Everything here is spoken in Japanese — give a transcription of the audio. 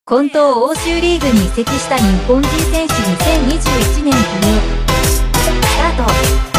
近東欧州リーグに移籍した日本人選手2021年冬。スタート。